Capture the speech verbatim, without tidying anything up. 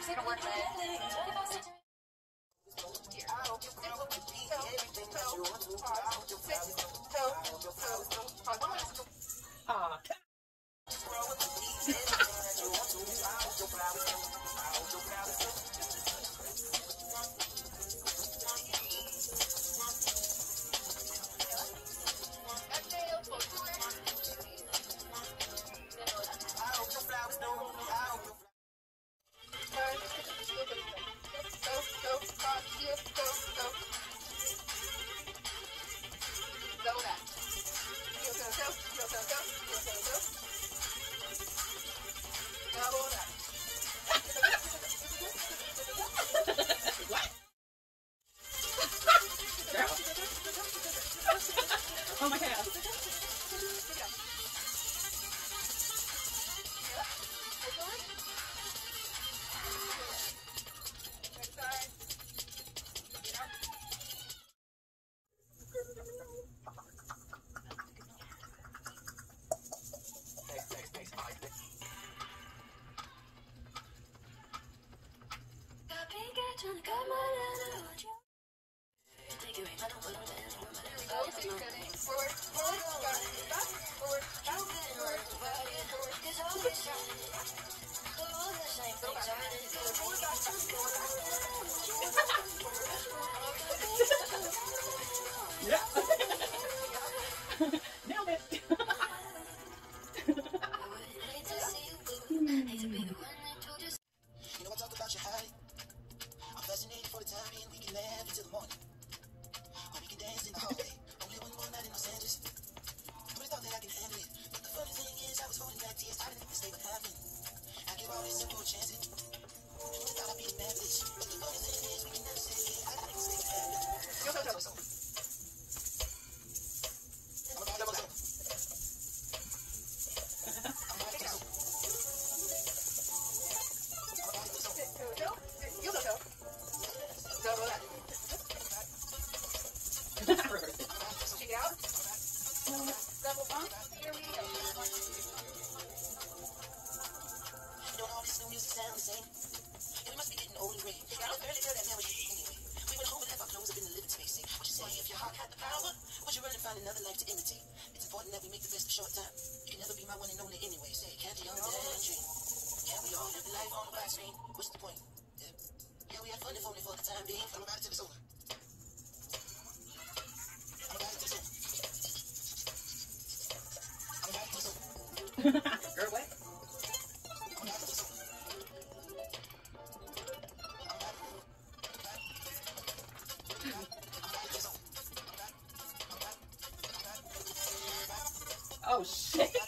gonna work that. Aw. Oh my God. Yeah. Nailed it. You know I talk about your height. I'm fascinated for the time being. We can laugh until the morning, or we can dance in the hallway. Only one more night in Los Angeles. I really thought that I can handle it, but the funny thing is, I was holding back tears. I didn't think this day would happen. I give all these simple chances. I really thought I'd be a bad bitch, but the funny thing is, we can never say it. I didn't think this day would happen. Yo, yo, yo, yo. I'm about to double up. Check it out. Double bump. Here we go. You know all this new music sounds the same. And we must be getting old and gray. I don't barely hear that now anyway. We went home and left our clothes up in the living space. Say, what you say? If your heart had the power, would you run and find another life to imitate? It's important that we make the best of short time. You can never be my one and only anyway. Say, can't you understand? Can't we all live life on the wide screen? What's the point? Yeah, yeah, we had fun if only for the time being. I'm about to this over. Girl, what? Oh shit.